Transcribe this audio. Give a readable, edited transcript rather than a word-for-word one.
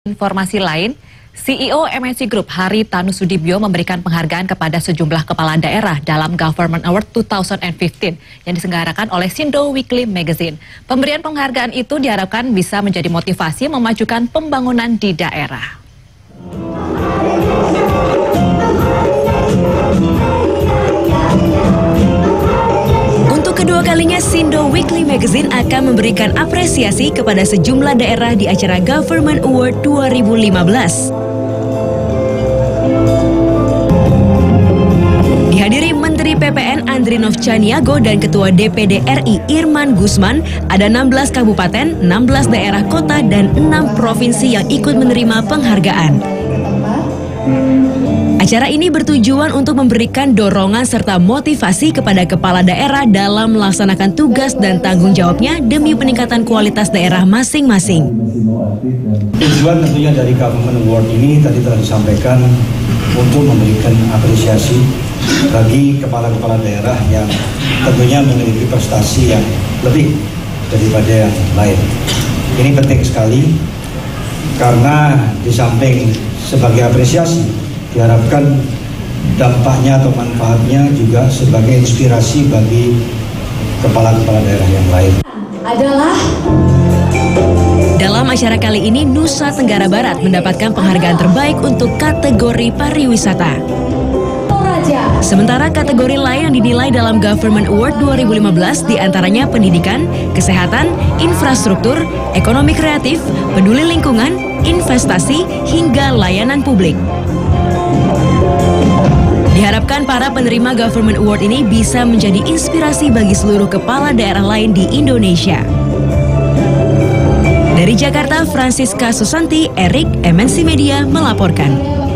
Informasi lain, CEO MNC Group Haritanu Sudibyo memberikan penghargaan kepada sejumlah kepala daerah dalam Government Award 2015 yang diselenggarakan oleh Sindo Weekly Magazine. Pemberian penghargaan itu diharapkan bisa menjadi motivasi memajukan pembangunan di daerah. Kedua kalinya Sindo Weekly Magazine akan memberikan apresiasi kepada sejumlah daerah di acara Government Award 2015. Dihadiri Menteri PPN Andrinov Caniago dan Ketua DPD RI Irman Gusman, ada 16 kabupaten, 16 daerah kota, dan 6 provinsi yang ikut menerima penghargaan. Acara ini bertujuan untuk memberikan dorongan serta motivasi kepada kepala daerah dalam melaksanakan tugas dan tanggung jawabnya demi peningkatan kualitas daerah masing-masing. Tujuan tentunya dari Government Award ini tadi telah disampaikan untuk memberikan apresiasi bagi kepala-kepala daerah yang tentunya memiliki prestasi yang lebih daripada yang lain. Ini penting sekali karena di samping sebagai apresiasi, diharapkan dampaknya atau manfaatnya juga sebagai inspirasi bagi kepala-kepala daerah yang lain. Dalam acara kali ini, Nusa Tenggara Barat mendapatkan penghargaan terbaik untuk kategori pariwisata. Sementara kategori lain yang dinilai dalam Government Award 2015 diantaranya pendidikan, kesehatan, infrastruktur, ekonomi kreatif, peduli lingkungan, investasi, hingga layanan publik. Diharapkan para penerima Government Award ini bisa menjadi inspirasi bagi seluruh kepala daerah lain di Indonesia. Dari Jakarta, Francisca Susanti, Erik, MNC Media melaporkan.